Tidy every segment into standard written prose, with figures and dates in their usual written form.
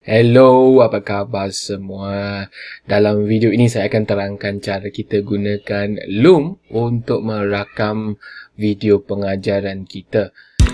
Hello, apa khabar semua? Dalam video ini saya akan terangkan cara kita gunakan Loom untuk merakam video pengajaran kita.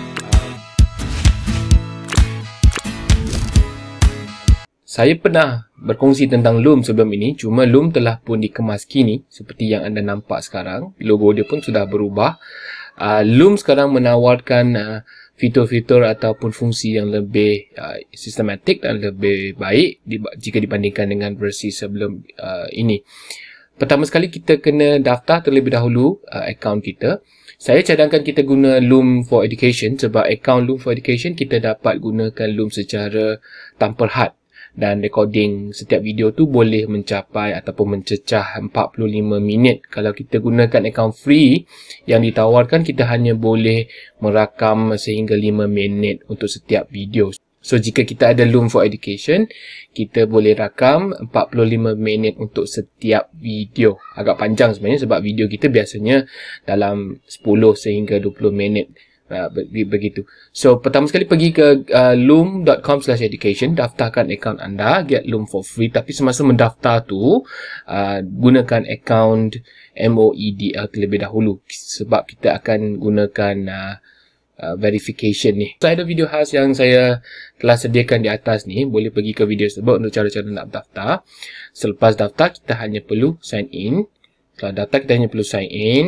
Saya pernah berkongsi tentang Loom sebelum ini, cuma Loom telah pun dikemas kini seperti yang anda nampak sekarang. Logo dia pun sudah berubah. Loom sekarang menawarkan fitur-fitur ataupun fungsi yang lebih sistematik dan lebih baik jika dibandingkan dengan versi sebelum ini. Pertama sekali kita kena daftar terlebih dahulu akaun kita. Saya cadangkan kita guna Loom for Education sebab akaun Loom for Education kita dapat gunakan Loom secara tanpa had. Dan recording setiap video tu boleh mencapai ataupun mencecah 45 minit. Kalau kita gunakan akaun free yang ditawarkan, kita hanya boleh merakam sehingga 5 minit untuk setiap video. So jika kita ada Loom for Education, kita boleh rakam 45 minit untuk setiap video. Agak panjang sebenarnya sebab video kita biasanya dalam 10 sehingga 20 minit. Begitu. So pertama sekali pergi ke loom.com/education, daftarkan akaun anda, get Loom for free. Tapi semasa mendaftar tu gunakan akaun MOEDL terlebih dahulu sebab kita akan gunakan verification ni. Saya ada video khas yang saya telah sediakan di atas ni, boleh pergi ke video tersebut untuk cara-cara nak daftar. Selepas daftar kita hanya perlu sign in. Setelah daftar kita hanya perlu sign in.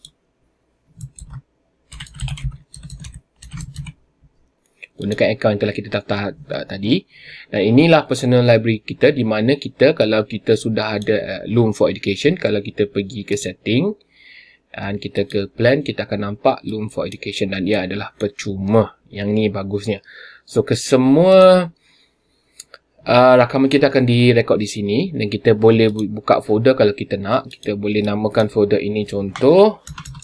Gunakan akaun yang telah kita daftar tadi. Dan inilah personal library kita, di mana kita, kalau kita sudah ada Loom for Education, kalau kita pergi ke setting dan kita ke plan, kita akan nampak Loom for Education dan ia adalah percuma. Yang ni bagusnya. So kesemua rakaman kita akan direkod di sini dan kita boleh buka folder kalau kita nak. Kita boleh namakan folder ini contoh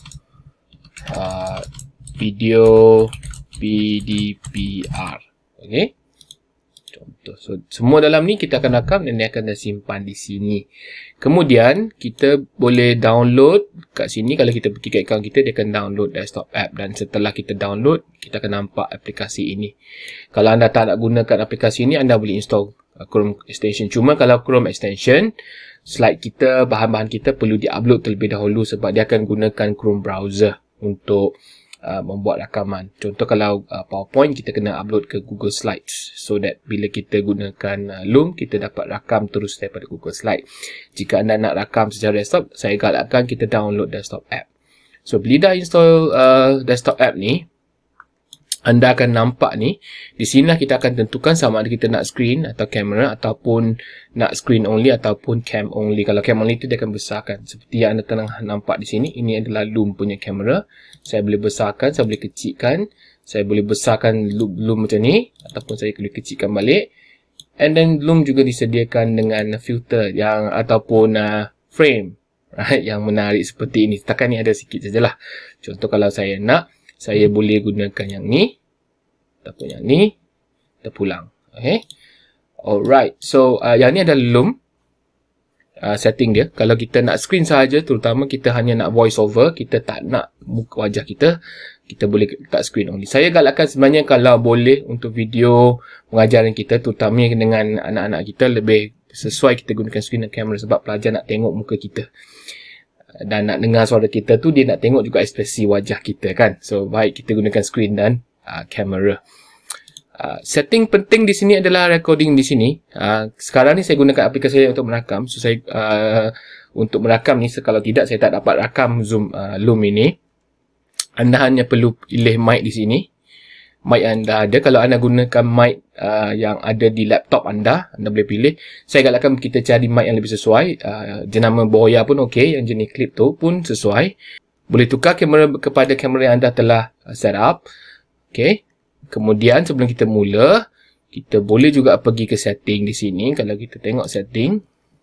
video PDPR. Okey. Contoh. So semua dalam ni kita akan rakam dan dia akan disimpan di sini. Kemudian kita boleh download kat sini. Kalau kita pergi ke akaun kita, dia akan download desktop app, dan setelah kita download kita akan nampak aplikasi ini. Kalau anda tak nak gunakan aplikasi ini, anda boleh install Chrome extension. Cuma kalau Chrome extension, slide kita, bahan-bahan kita perlu di-upload terlebih dahulu sebab dia akan gunakan Chrome browser untuk membuat rakaman. Contoh kalau PowerPoint, kita kena upload ke Google Slides so that bila kita gunakan Loom, kita dapat rakam terus daripada Google Slide. Jika anda nak rakam secara desktop, saya galakkan kita download desktop app. So bila dah install desktop app ni, anda akan nampak ni, di sinilah kita akan tentukan sama ada kita nak screen atau kamera, ataupun nak screen only ataupun cam only. Kalau cam only tu dia akan besarkan. Seperti yang anda tengah nampak di sini, ini adalah Loom punya kamera. Saya boleh besarkan, saya boleh kecilkan, saya boleh besarkan Loom macam ni, ataupun saya boleh kecilkan balik. And then Loom juga disediakan dengan filter yang ataupun frame, right, yang menarik seperti ini. Setakat ni ada sikit sajalah. Contoh kalau saya nak, saya boleh gunakan yang ni ataupun yang ni, terpulang. Okay. Alright. So yang ni adalah Loom setting dia. Kalau kita nak screen sahaja, terutama kita hanya nak voice over, kita tak nak muka wajah kita, kita boleh letak screen only. Saya galakkan sebenarnya kalau boleh untuk video pengajaran kita, terutama dengan anak-anak kita, lebih sesuai kita gunakan screen dan kamera sebab pelajar nak tengok muka kita. Dan nak dengar suara kita tu, dia nak tengok juga ekspresi wajah kita kan. So baik kita gunakan screen dan kamera. Setting penting di sini adalah recording di sini. Sekarang ni saya gunakan aplikasi saya untuk merakam. So saya untuk merakam ni, kalau tidak saya tak dapat rakam Loom ini. Anda hanya perlu pilih mic di sini. Mic yang anda ada. Kalau anda gunakan mic yang ada di laptop anda boleh pilih. Saya galakkan kita cari mic yang lebih sesuai. Jenama Boya pun okey, yang jenis clip tu pun sesuai. Boleh tukar kamera kepada kamera yang anda telah set up. Okey. Kemudian sebelum kita mula, kita boleh juga pergi ke setting di sini. Kalau kita tengok setting,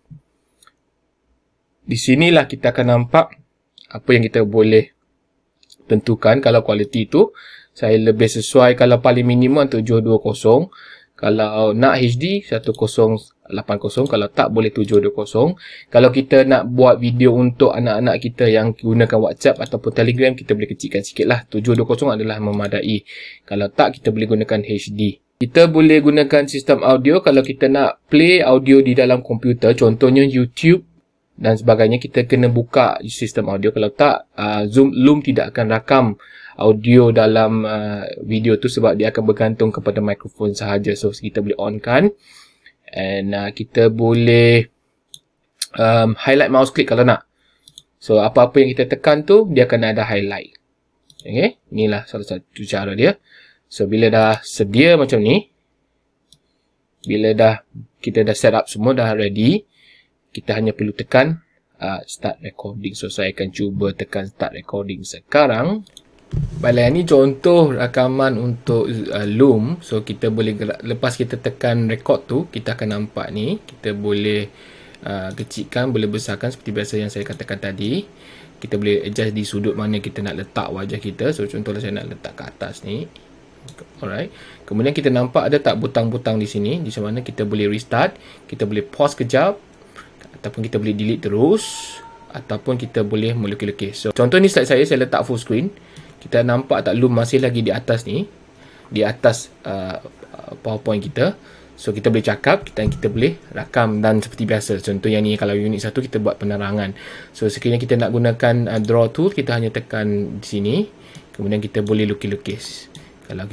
di sinilah kita akan nampak apa yang kita boleh tentukan. Kalau quality tu, saya lebih sesuai kalau paling minimum 720. Kalau nak HD 1080, kalau tak boleh 720. Kalau kita nak buat video untuk anak-anak kita yang gunakan WhatsApp ataupun Telegram, kita boleh kecilkan sikit lah. 720 adalah memadai. Kalau tak, kita boleh gunakan HD. Kita boleh gunakan sistem audio kalau kita nak play audio di dalam komputer, contohnya YouTube dan sebagainya, kita kena buka sistem audio. Kalau tak, Loom tidak akan rakam audio dalam video tu sebab dia akan bergantung kepada mikrofon sahaja. So kita boleh on kan, and kita boleh highlight mouse click kalau nak. So apa-apa yang kita tekan tu dia akan ada highlight. Okay, inilah salah satu cara dia. So bila dah sedia macam ni, bila kita dah set up semua, dah ready, kita hanya perlu tekan start recording. So saya akan cuba tekan start recording sekarang. Baiklah, ini contoh rakaman untuk Loom. So kita boleh lepas kita tekan record tu, kita akan nampak ni. Kita boleh kecilkan, boleh besarkan seperti biasa yang saya katakan tadi. Kita boleh adjust di sudut mana kita nak letak wajah kita. So contohnya saya nak letak ke atas ni. Alright. Kemudian kita nampak ada tak butang-butang di sini, di mana kita boleh restart, kita boleh pause kejap, ataupun kita boleh delete terus, ataupun kita boleh melukis-lukis. So contoh ni slide saya letak full screen. Kita nampak tak Loom masih lagi di atas ni, di atas PowerPoint kita. So kita boleh cakap dan kita boleh rakam, dan seperti biasa. Contoh yang ni kalau unit 1 kita buat penerangan. So sekiranya kita nak gunakan draw tool, kita hanya tekan di sini. Kemudian kita boleh lukis-lukis. Kalau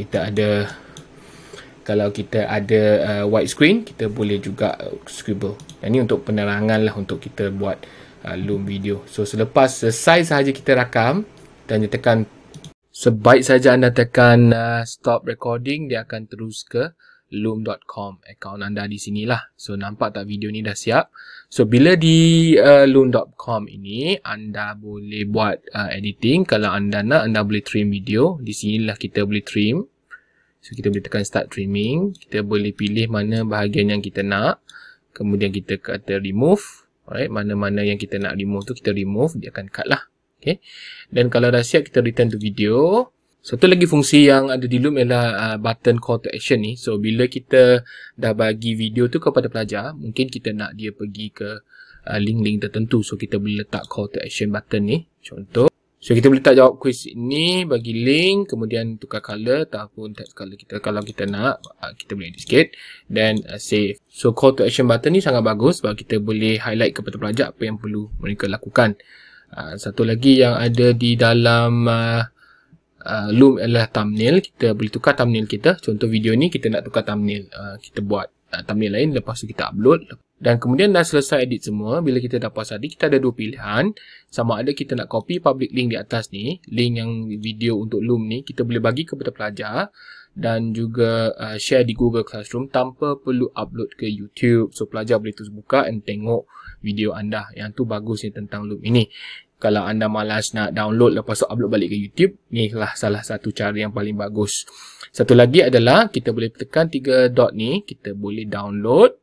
kita ada white screen, kita boleh juga scribble. Ini untuk penerangan lah, untuk kita buat Loom video. So selepas selesai sahaja kita rakam dan tekan, sebaik saja anda tekan stop recording, dia akan terus ke loom.com, akaun anda di sinilah. So nampak tak video ni dah siap. So bila di loom.com ini, anda boleh buat editing. Kalau anda nak, anda boleh trim video. Di sinilah kita boleh trim. So kita boleh tekan start trimming. Kita boleh pilih mana bahagian yang kita nak. Kemudian kita kata remove. Alright, mana-mana yang kita nak remove tu kita remove, dia akan cut lah. Okay. Dan kalau dah siap, kita return to video. Satu lagi fungsi yang ada di Loom ialah button call to action ni. So bila kita dah bagi video tu kepada pelajar, mungkin kita nak dia pergi ke link-link tertentu. So kita boleh letak call to action button ni. Contoh. So kita boleh letak jawab quiz ini, bagi link, kemudian tukar color ataupun text color kita. Kalau kita nak, kita boleh edit sikit. Dan save. So call to action button ni sangat bagus sebab kita boleh highlight kepada pelajar apa yang perlu mereka lakukan. Satu lagi yang ada di dalam Loom adalah thumbnail. Kita boleh tukar thumbnail kita. Contoh video ni kita nak tukar thumbnail, kita buat thumbnail lain, lepas tu kita upload. Dan kemudian dah selesai edit semua, bila kita dah puas hati, kita ada dua pilihan. Sama ada kita nak copy public link di atas ni, link yang video untuk Loom ni, kita boleh bagi kepada pelajar dan juga share di Google Classroom tanpa perlu upload ke YouTube. So pelajar boleh terus buka dan tengok video anda. Yang tu bagusnya tentang Loom ini. Kalau anda malas nak download lepas tu upload balik ke YouTube, ni lah salah satu cara yang paling bagus. Satu lagi adalah kita boleh tekan 3 dot ni, kita boleh download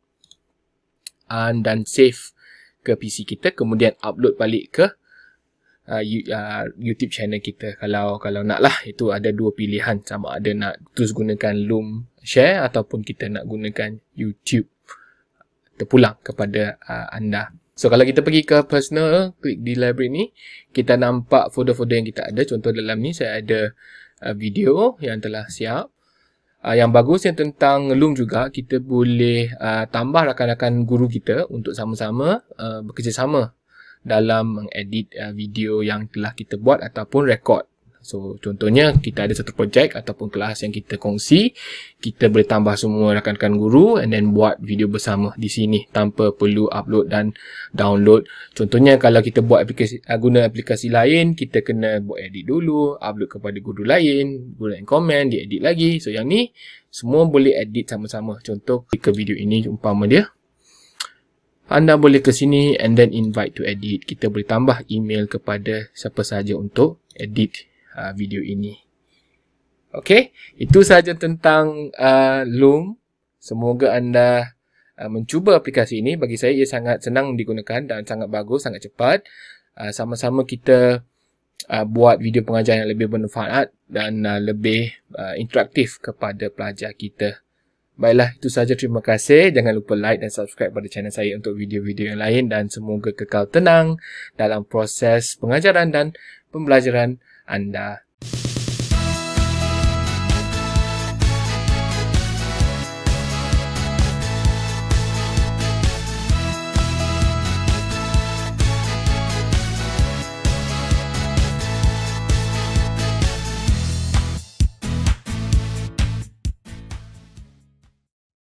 dan save ke PC kita, kemudian upload balik ke YouTube channel kita. Kalau nak lah, itu ada dua pilihan, sama ada nak terus gunakan Loom Share ataupun kita nak gunakan YouTube terpulang kepada anda. So kalau kita pergi ke personal, klik di library ni, kita nampak folder-folder yang kita ada. Contoh dalam ni saya ada video yang telah siap. Yang bagus yang tentang Loom juga, kita boleh tambah rakan-rakan guru kita untuk sama-sama bekerjasama dalam mengedit video yang telah kita buat ataupun rekod. So contohnya kita ada satu projek ataupun kelas yang kita kongsi, kita boleh tambah semua rakan-rakan guru and then buat video bersama di sini tanpa perlu upload dan download. Contohnya kalau kita buat guna aplikasi lain, kita kena buat edit dulu, upload kepada guru lain, guru lain komen, dia edit lagi. So yang ni semua boleh edit sama-sama. Contoh ke video ini umpama dia, anda boleh ke sini and then invite to edit. Kita boleh tambah email kepada siapa sahaja untuk edit video ini. Okey, itu sahaja tentang Loom. Semoga anda mencuba aplikasi ini. Bagi saya ia sangat senang digunakan dan sangat bagus, sangat cepat. Sama-sama kita buat video pengajaran yang lebih bermanfaat dan lebih interaktif kepada pelajar kita. Baiklah, itu sahaja. Terima kasih. Jangan lupa like dan subscribe pada channel saya untuk video-video yang lain dan semoga kekal tenang dalam proses pengajaran dan pembelajaran anda.